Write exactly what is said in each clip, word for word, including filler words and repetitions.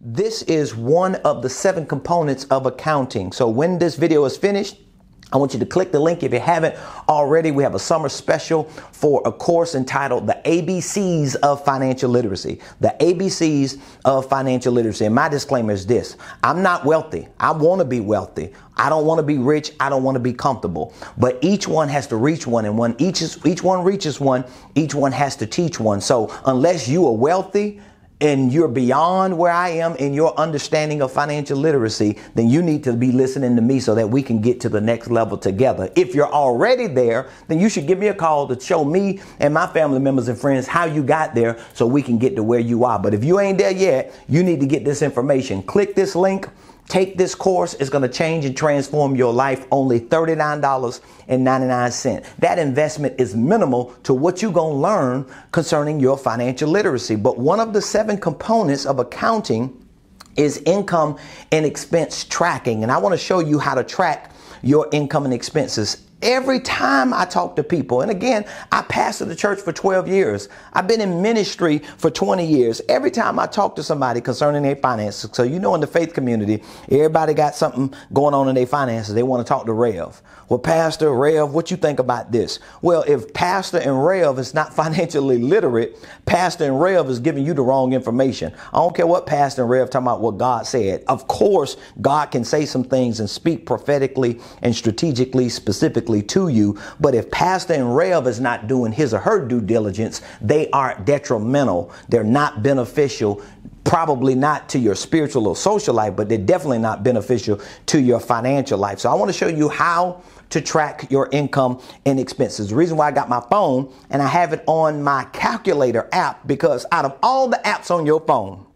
This is one of the seven components of accounting. So when this video is finished, I want you to click the link if you haven't already. We have a summer special for a course entitled The A B Cs of Financial Literacy. The A B Cs of Financial Literacy. And my disclaimer is this. I'm not wealthy. I want to be wealthy. I don't want to be rich. I don't want to be comfortable. But each one has to reach one. And when each, is, each one reaches one, each one has to teach one. So unless you are wealthy, and you're beyond where I am in your understanding of financial literacy, then you need to be listening to me so that we can get to the next level together. If you're already there, then you should give me a call to show me and my family members and friends how you got there so we can get to where you are. But if you ain't there yet, you need to get this information. Click this link. Take this course. It's going to change and transform your life. Only thirty-nine dollars and ninety-nine cents. That investment is minimal to what you're going to learn concerning your financial literacy. But one of the seven components of accounting is income and expense tracking. And I want to show you how to track your income and expenses. Every time I talk to people, and again, I pastored the church for twelve years. I've been in ministry for twenty years. Every time I talk to somebody concerning their finances, so you know in the faith community, everybody got something going on in their finances. They want to talk to Rev. Well, Pastor, Rev, what you think about this? Well, if Pastor and Rev is not financially literate, Pastor and Rev is giving you the wrong information. I don't care what Pastor and Rev talking about what God said. Of course, God can say some things and speak prophetically and strategically, specifically to you. But if Pastor and Rev is not doing his or her due diligence, they are detrimental. They're not beneficial. Probably not to your spiritual or social life, but they're definitely not beneficial to your financial life. So I want to show you how to track your income and expenses. The reason why I got my phone and I have it on my calculator app, because out of all the apps on your phone,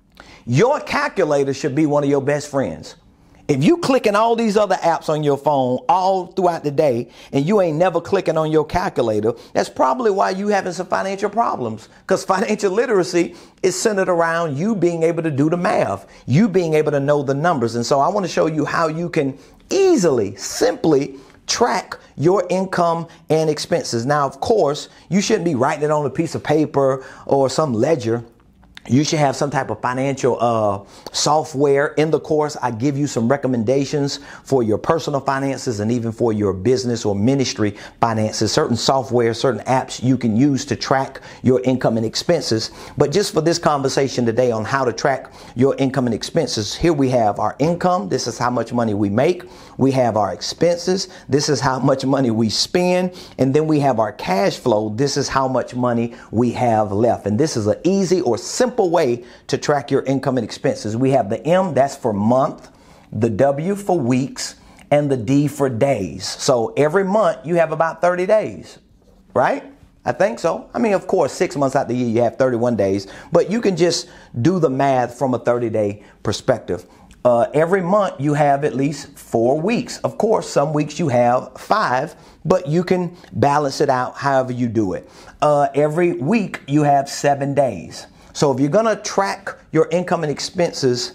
your calculator should be one of your best friends. If you clicking all these other apps on your phone all throughout the day and you ain't never clicking on your calculator, that's probably why you having some financial problems, because financial literacy is centered around you being able to do the math, you being able to know the numbers. And so I want to show you how you can easily, simply track your income and expenses. Now, of course, you shouldn't be writing it on a piece of paper or some ledger. You should have some type of financial uh, software. In the course, I give you some recommendations for your personal finances and even for your business or ministry finances, certain software, certain apps you can use to track your income and expenses. But just for this conversation today on how to track your income and expenses, here we have our income. This is how much money we make. We have our expenses. This is how much money we spend. And then we have our cash flow. This is how much money we have left. And this is an easy or simple way to track your income and expenses. We have the M, that's for month, the W for weeks, and the D for days. So every month you have about thirty days, right? I think so. I mean, of course, six months out the year you have thirty-one days, but you can just do the math from a thirty day perspective. Uh, every month you have at least four weeks. Of course, some weeks you have five, but you can balance it out however you do it. Uh, every week you have seven days. So if you're going to track your income and expenses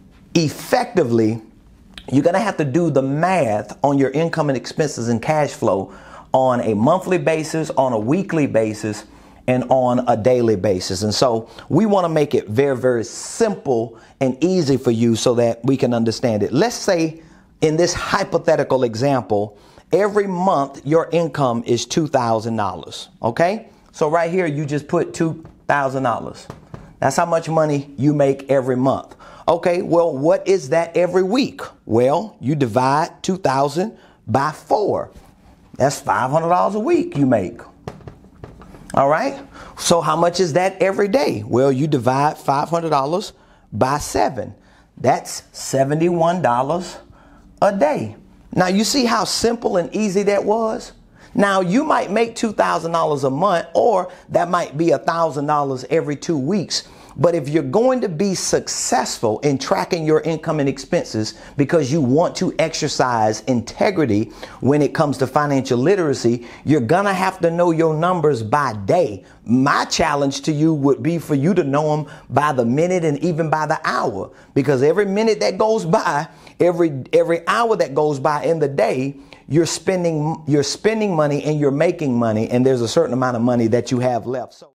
effectively, you're going to have to do the math on your income and expenses and cash flow on a monthly basis, on a weekly basis, and on a daily basis. And so we want to make it very, very simple and easy for you so that we can understand it. Let's say in this hypothetical example, every month your income is two thousand dollars. Okay? So right here, you just put two thousand dollars. That's how much money you make every month. Okay, well, what is that every week? Well, you divide two thousand by four. That's five hundred dollars a week you make. All right. So how much is that every day? Well, you divide five hundred dollars by seven. That's seventy-one dollars a day. Now, you see how simple and easy that was? Now, you might make two thousand dollars a month, or that might be one thousand dollars every two weeks. But if you're going to be successful in tracking your income and expenses because you want to exercise integrity when it comes to financial literacy, you're going to have to know your numbers by day. My challenge to you would be for you to know them by the minute and even by the hour, because every minute that goes by, every every hour that goes by in the day, you're spending you're spending money and you're making money, and there's a certain amount of money that you have left. So